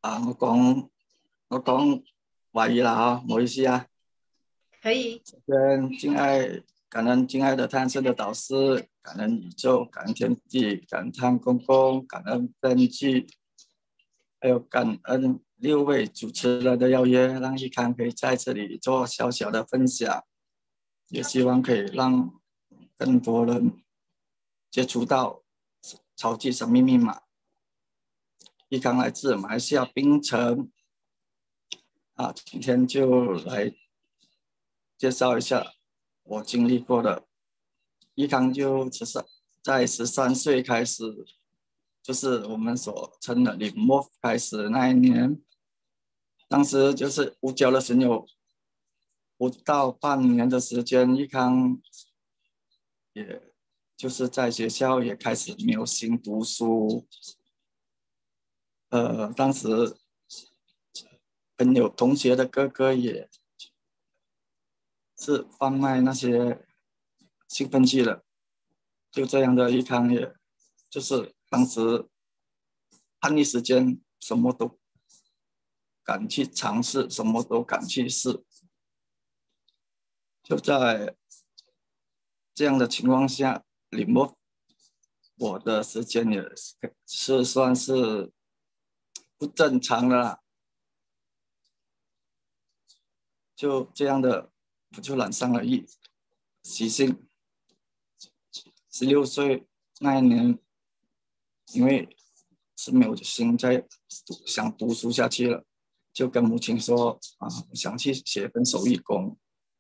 我講華語啦啊，唔好意思啊。 可以。 感恩敬爱的探视的导师，感恩宇宙，感恩天地，感恩汤公公，感恩编剧，还有感恩6位主持人的邀约，让一康可以在这里做小小的分享，也希望可以让更多人接触到超级生命密码。一康来自马来西亚槟城今天就来介绍一下我经历过的。一康在13岁开始，就是我们所称的临摹开始那一年，当时就是无教的时有不到半年的时间，一康也就是在学校也开始没有心读书。当时朋友同学的哥哥也是贩卖那些兴奋剂的，就这样的一康也就是当时叛逆时间，什么都敢去尝试，什么都敢去试。就在这样的情况下，临摹我的时间也是算是不正常的啦。就这样的，我就染上了习性。16岁那一年，因为是没有心再想读书下去了，就跟母亲说我想去学份手艺工。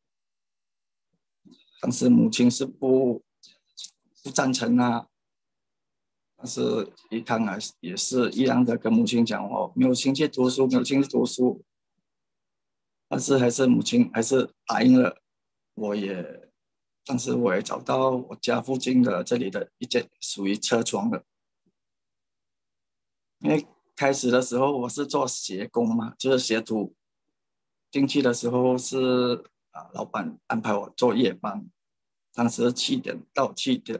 当时母亲是不赞成但是一康也是一样的跟母亲讲没有兴趣读书，没有兴趣读书。但是母亲还是答应了。当时我也找到我家附近的这里的一间属于车床的，因为开始的时候我是做鞋工嘛，就是学徒。进去的时候是老板安排我做夜班，当时7点到7点。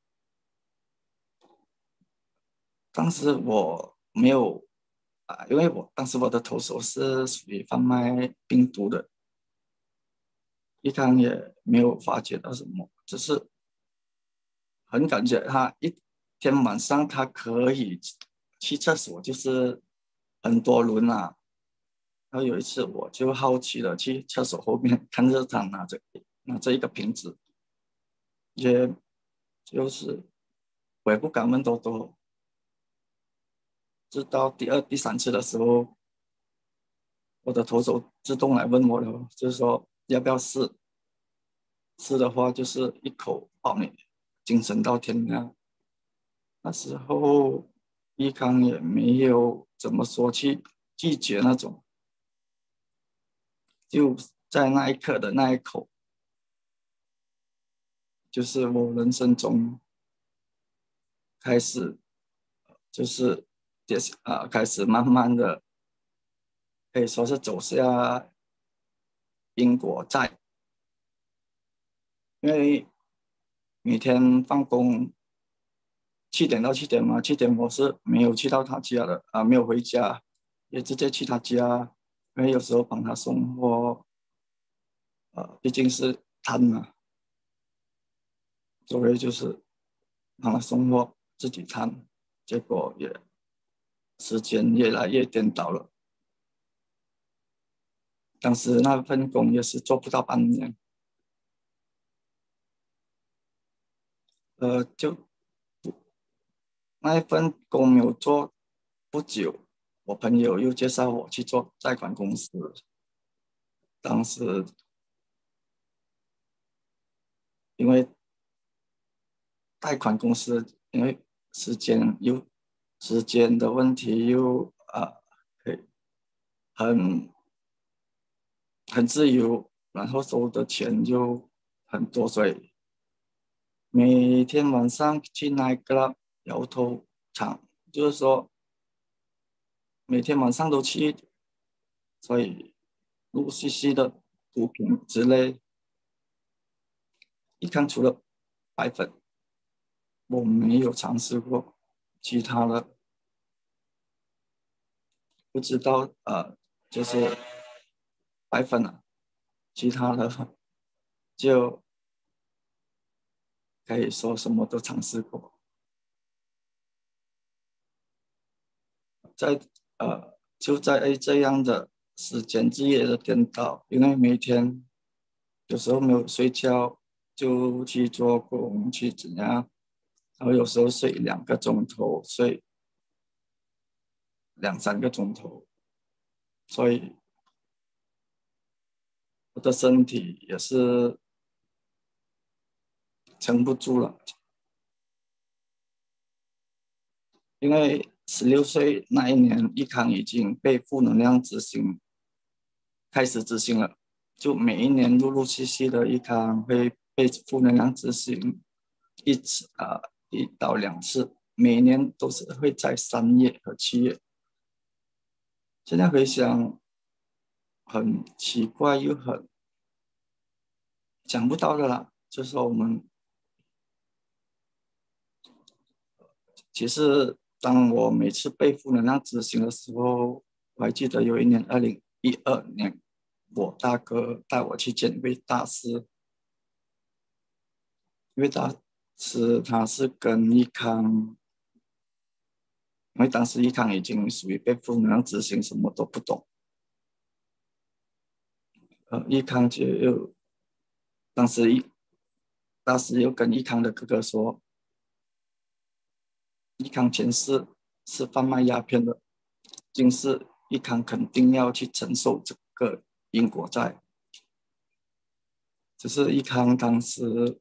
当时我没有因为当时我的投手是属于贩卖病毒的，一康也没有发觉到什么，只是很感觉他一天晚上他可以去厕所就是很多轮然后有一次我就好奇的去厕所后面看着他拿着一个瓶子，也就是我也不敢问多多。直到第二、第三次的时候，我的投手自动来问我了，就是说要不要试。试的话就是一口爆你精神到天亮。那时候一康也没有怎么说去拒绝那种，就在那一刻的那一口，就是我人生中开始就是开始慢慢的可以说是走下因果债。因为每天放工7点到7点嘛，7点我是没有去到他家的没有回家，也直接去他家，因为有时候帮他送货，毕竟是摊嘛，所以就是帮他送货，自己摊，结果时间越来越颠倒了。当时那份工也是做不到半年，就那一份工没有做不久，我朋友又介绍我去做贷款公司。当时因为贷款公司，因为时间的问题又可以很自由，然后收的钱又很多，所以每天晚上去那个摇头场，就是说每天晚上都去，所以陆陆续续的毒品之类。一看除了白粉，我没有尝试过其他的。 不知道就是白粉了，其他的就可以说什么都尝试过。就在这样的时间日夜的颠倒，因为每天有时候没有睡觉，就去做工去怎样，然后有时候睡2个钟头，睡2、3个钟头，所以我的身体也是撑不住了。因为16岁那一年，益康已经被负能量执行开始执行了，就每一年陆陆续续的益康会被负能量执行1到2次，每年都是会在3月和7月。现在回想，很奇怪又很想不到的啦，就是说我们其实当我每次被负能量执行的时候，我还记得有一年2012年，我大哥带我去见一位大师，因为大师他是跟益康，因为当时益康已经属于被负能量执行，什么都不懂。益康当时大师又跟益康的哥哥说，益康前世是贩卖鸦片的，今世益康肯定要去承受这个因果债。只是益康当时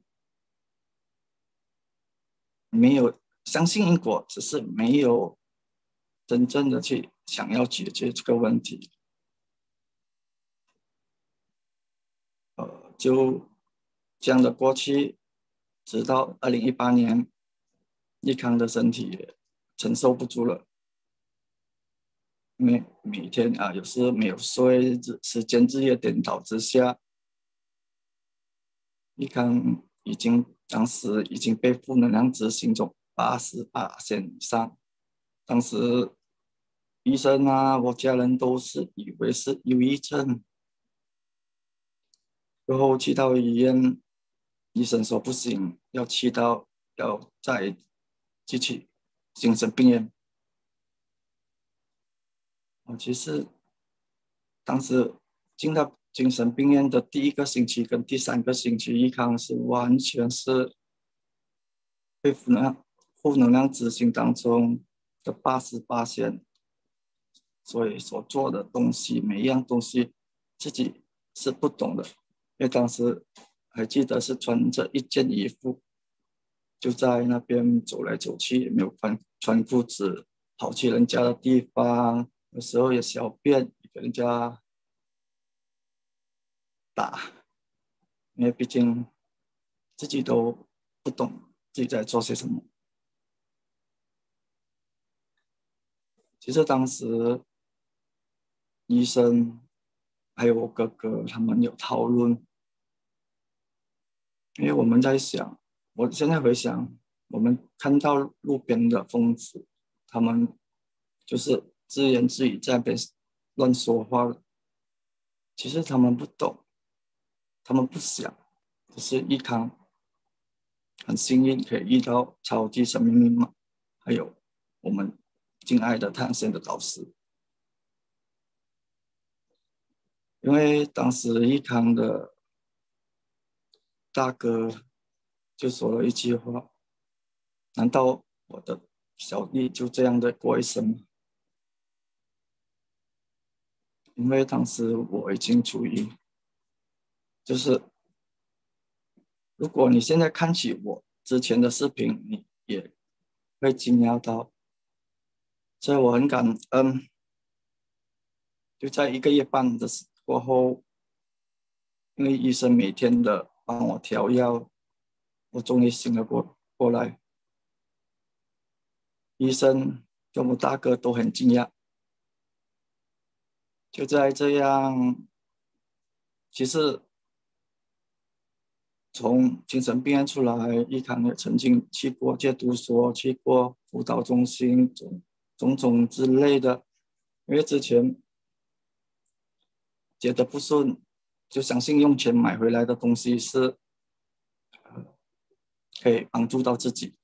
没有相信因果，只是没有真正的去想要解决这个问题。就这样的过去，直到2018年，益康的身体承受不住了，因为每天有时没有睡，时间日夜颠倒之下，益康当时已经被负能量执行中88%以上。当时医生我家人都是以为是忧郁症，然后去到医院，医生说不行，要再继续精神病院。其实当时进到精神病院的第1个星期跟第3个星期，益康是完全是被负能量执行当中的88%，所以所做的东西每一样东西自己是不懂的，因为当时还记得是穿着一件衣服，就在那边走来走去，也没有穿裤子，跑去人家的地方，有时候也小便给人家打，因为毕竟自己都不懂自己在做些什么。其实当时医生还有我哥哥他们有讨论，因为我们在想，我现在回想，我们看到路边的疯子，他们就是自言自语在那边乱说话，其实他们不懂，他们不想，只是益康很幸运可以遇到超级生命密码，还有我们敬爱的探险的导师。因为当时益康的大哥就说了一句话：难道我的小弟就这样的过一生吗？因为当时我已经处于，就是如果你现在看起我之前的视频，你也会惊讶到，所以我很感恩。就在1个月半的过后，因为医生每天的帮我调药，我终于醒了过来。医生跟我大哥都很惊讶。就在这样，其实从精神病院出来，益康也曾经去过戒毒所，去过辅导中心，种种之类的。 因为之前觉得不顺，就相信用钱买回来的东西是可以帮助到自己。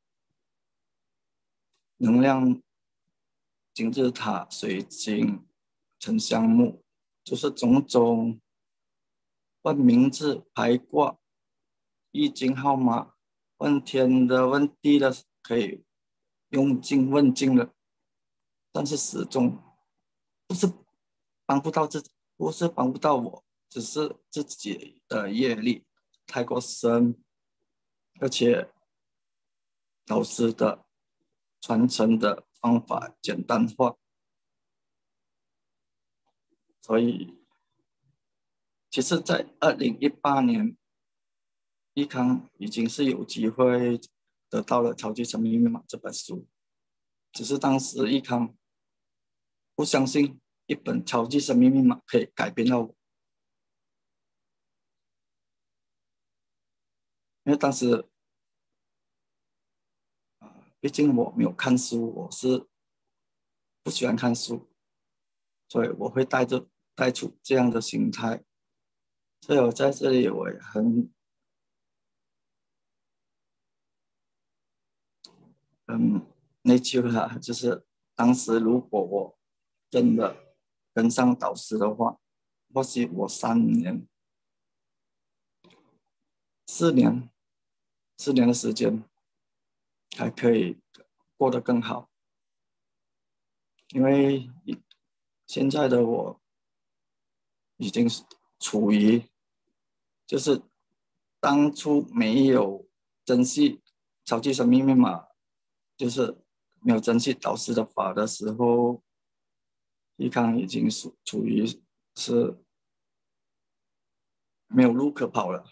能量金字塔、水晶、沉香木，就是种种问名字、排卦、易经号码、问天的、问地的，可以用经问经的，但是始终不是帮不到自己，不是帮不到我，只是自己的业力太过深，而且老师的传承的方法简单化，所以其实在2018年，益康已经是有机会得到了《超级生命密码》这本书，只是当时益康不相信一本超级生命密码可以改变到我，因为当时毕竟我没有看书，我是不喜欢看书，所以我会带出这样的心态。所以我在这里我也很内疚啦，就是当时如果我真的跟上导师的话，或许我4年、4年的时间还可以过得更好，因为现在的我已经是处于就是当初没有珍惜超级生命密码，就是没有珍惜导师的法的时候，益康已经处于是没有路可跑了。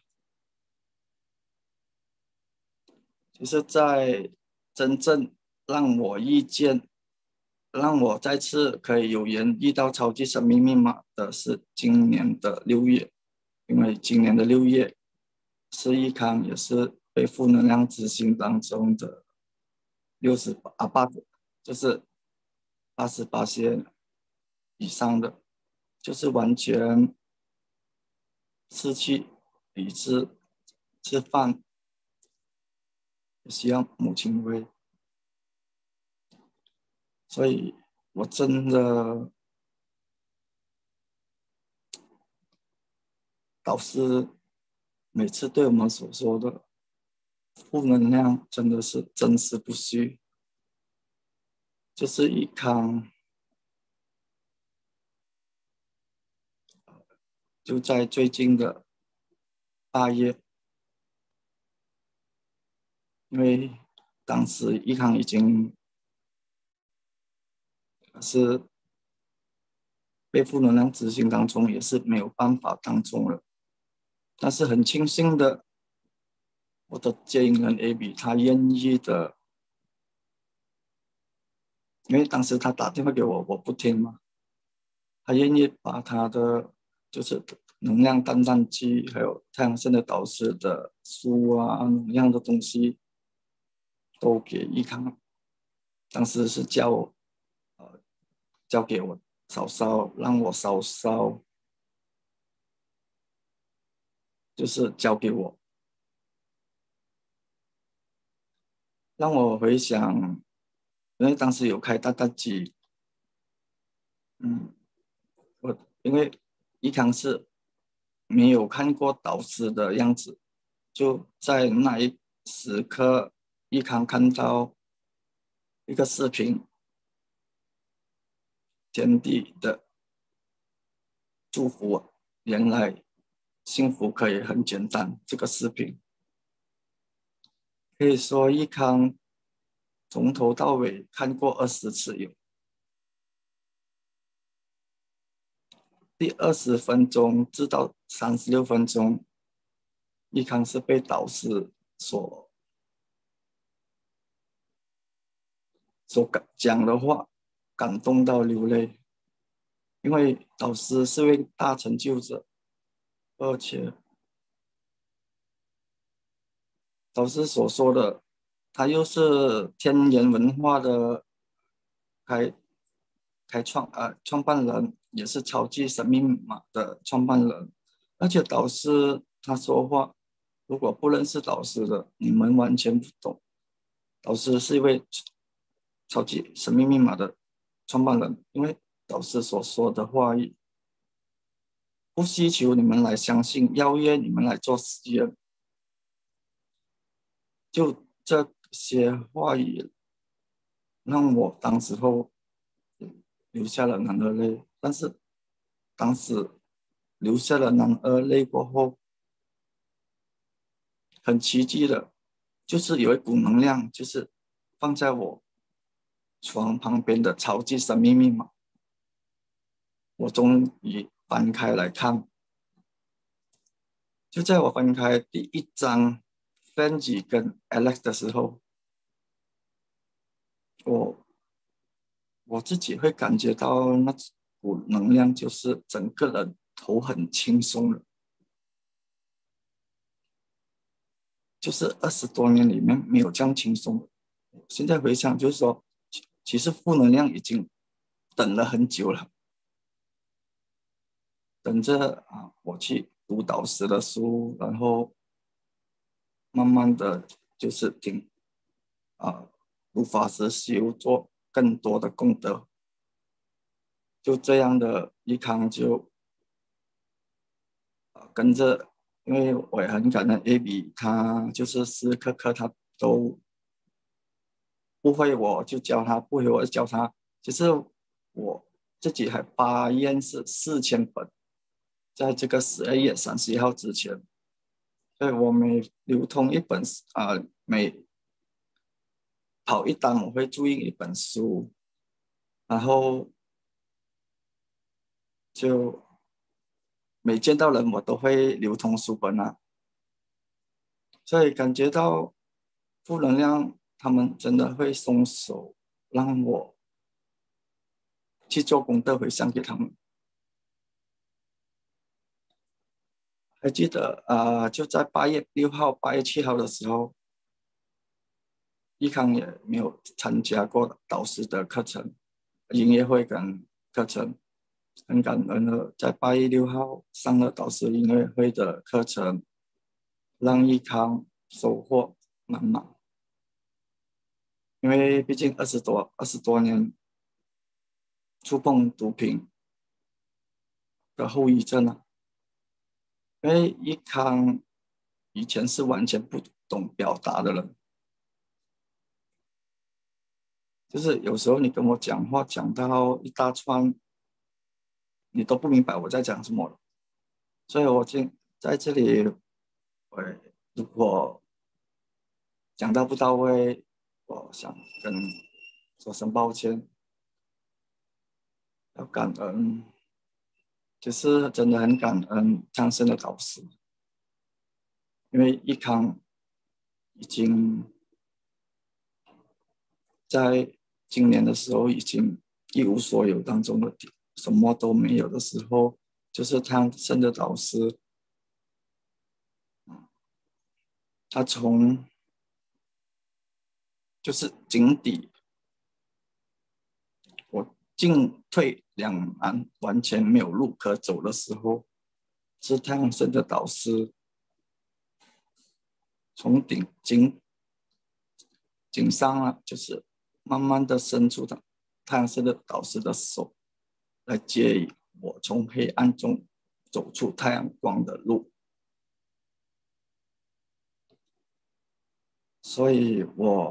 就是在真正让我遇见，让我再次可以有缘遇到超级生命密码的是今年的6月，因为今年的6月是益康也是被负能量执行当中的68就是88些以上的，就是完全失去理智，吃饭需要母亲喂，所以我真的导师每次对我们所说的负能量真的是真实不虚，就是益康就在最近的8月，因为当时益康已经是被负能量执行当中，也是没有办法当中了。但是很庆幸的，我的接引人 AB 他愿意的，因为当时他打电话给我，我不听嘛，他愿意把他的就是能量淡淡机，还有太阳神的导师的书啊，能量的东西都给益康。当时是交给我嫂嫂，让我嫂嫂就是交给我，让我回想，因为当时有开大机，嗯，因为益康是没有看过导师的样子，就在那一时刻，益康看到一个视频，天地的祝福我，原来幸福可以很简单。这个视频可以说益康从头到尾看过20次有，第20分钟至到36分钟，益康是被导师所讲的话感动到流泪，因为导师是位大成就者，而且导师所说的，他又是天元文化的开创办人，也是超级生命密码的创办人。而且导师他说话，如果不认识导师的，你们完全不懂。导师是一位超级生命密码的创办人，因为导师所说的话语，不需求你们来相信，邀约你们来做实验。就这些话语，让我当时候流下了男儿泪。但是当时流下了男儿泪过后，很奇迹的，就是有一股能量，就是放在我床旁边的超级生命密码。我终于翻开来看，就在我翻开第一章 Benji 跟 Alex 的时候，我自己会感觉到那股能量，就是整个人头很轻松了。就是20多年里面没有这样轻松。现在回想，就是说，其实负能量已经等了很久了，等着我去读导师的书，然后慢慢的就是读法师修，做更多的功德。就这样的一康就跟着，因为我也很感恩 AB，他就是时时刻刻他都不会我就教他，不会我就教他。其实我自己还发愿是4000本，在这个12月31号之前，所以我每流通一本每跑一单我会注印一本书，然后就每见到人我都会流通书本啊，所以感觉到负能量他们真的会松手，让我去做功德回向给他们。还记得就在8月6号、8月7号的时候，益康也没有参加过导师的课程、音乐会跟课程，很感恩的在8月6号上了导师音乐会的课程，让益康收获满满。因为毕竟二十多年触碰毒品的后遗症啊，因为益康以前是完全不懂表达的人。就是有时候你跟我讲话讲到一大串，你都不明白我在讲什么了。所以我在这里，我如果讲到不到位，我想跟说声抱歉，要感恩，就是真的很感恩苍生的导师，因为益康已经在今年的时候已经一无所有当中的什么都没有的时候，就是苍生的导师。他从就是井底，我进退两难，完全没有路可走的时候，是太阳神的导师从井上啊，就是慢慢的伸出太阳神的导师的手，来接引我从黑暗中走出太阳光的路。所以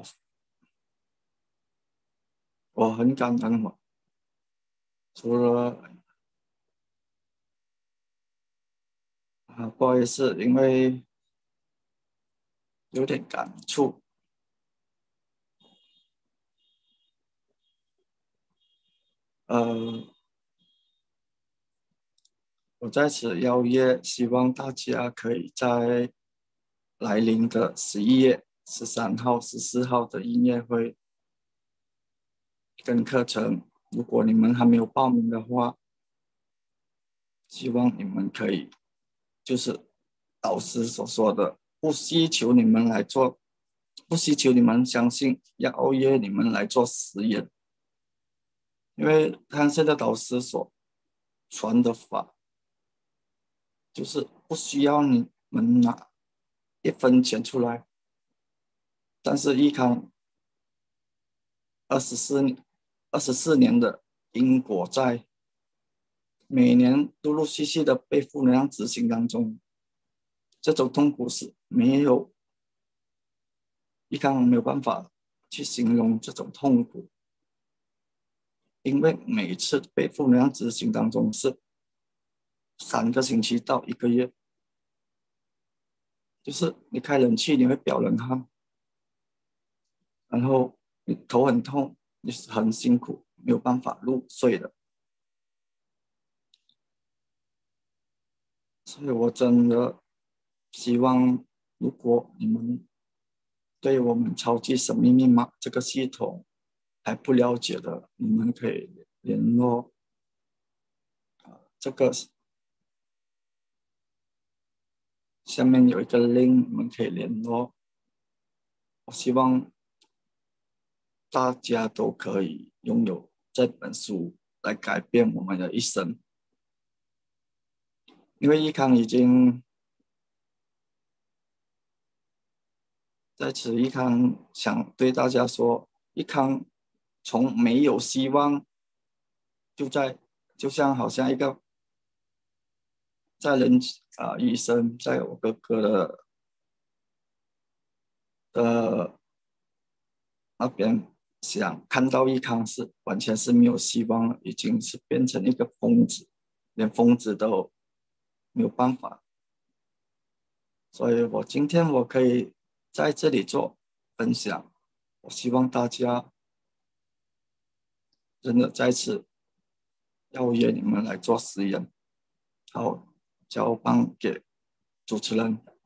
我很感恩我，除了不好意思，因为有点感触。呃，我在此邀约，希望大家可以在来临的11月13号、14号的音乐会跟课程，如果你们还没有报名的话，希望你们可以，就是导师所说的，不需求你们来做，不需求你们相信，邀约你们来做实验。 因为他现在导师所传的法，就是不需要你们拿一分钱出来，但是益康24年的因果债，每年陆陆续续的被负能量执行当中，这种痛苦是益康没有办法去形容这种痛苦，因为每次被负能量执行当中是3个星期到1个月，就是你开冷气你会飙冷汗，然后你头很痛，你是很辛苦，没有办法入睡的。所以我真的希望，如果你们对我们超级神秘密码这个系统还不了解的，你们可以联络这个下面有一个 link，你们可以联络。我希望大家都可以拥有这本书来改变我们的一生，因为益康已经在此，益康想对大家说，益康从没有希望，就像好像一个医生在我哥哥的那边想看到益康是完全是没有希望了，已经是变成一个疯子，连疯子都没有办法。所以今天我可以在这里做分享，我希望大家真的再次邀约你们来做实验。好，交棒给主持人。